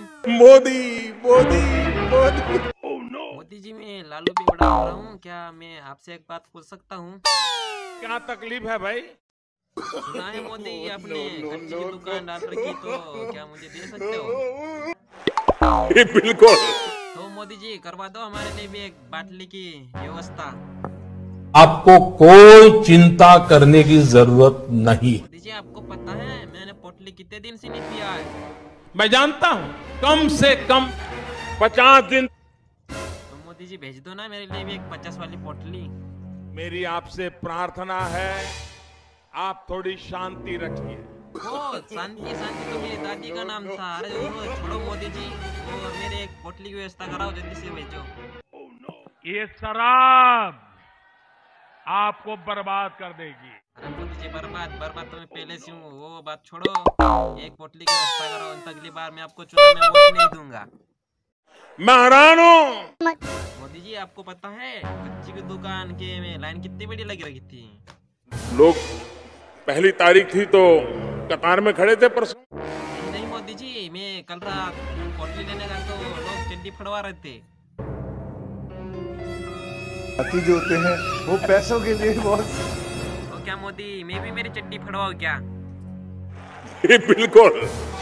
मोदी मोदी मोदी। मोदी जी, मैं लालू भी बड़ा हो रहा हूँ, क्या मैं आपसे एक बात पूछ सकता हूँ? क्या तकलीफ है भाई? सुना है मोदी आपने कच्ची की दुकान डाल रखी, तो क्या मुझे दे सकते हो? बिल्कुल। तो मोदी जी, करवा दो हमारे लिए भी एक बाटली की व्यवस्था। आपको कोई चिंता करने की जरूरत नहीं। मोदी जी, आपको पता है मैंने पोटली कितने दिन से नहीं पिया है? मैं जानता हूँ, कम से कम 50 दिन। तो मोदी जी, भेज दो ना मेरे लिए भी एक 50 वाली पोटली। मेरी आपसे प्रार्थना है, आप थोड़ी शांति रखिए। ओ, शांति शांति तो मेरी दादी का नाम था। अरे वो छोड़ो मोदी जी, वो मेरे एक पोटली की व्यवस्था कराओ, जल्दी से भेजो। ये शराब आपको बर्बाद कर देगी। अरे मोदी जी, बर्बाद बर्बाद तो मैं पहले से हूँ, वो बात छोड़ो। एक पोटली की व्यवस्था करो, नहीं तो अगली बार मैं आपको चुनाव में वोट नहीं दूंगा। मैं हैरान हूँ। मोदी जी, आपको पता है कच्ची की दुकान के में लाइन कितनी बड़ी लगी रखी थी? लोग पहली तारीख थी तो कतार में खड़े थे परसों। नहीं मोदी जी, मैं कल रात पोटली लेने गया तो लोग चड्डी फड़वा रहे थे। बाकी जो होते हैं वो पैसों के लिए बहुत। तो क्या मोदी, मैं भी मेरी चड्डी फड़वाऊं क्या? बिल्कुल।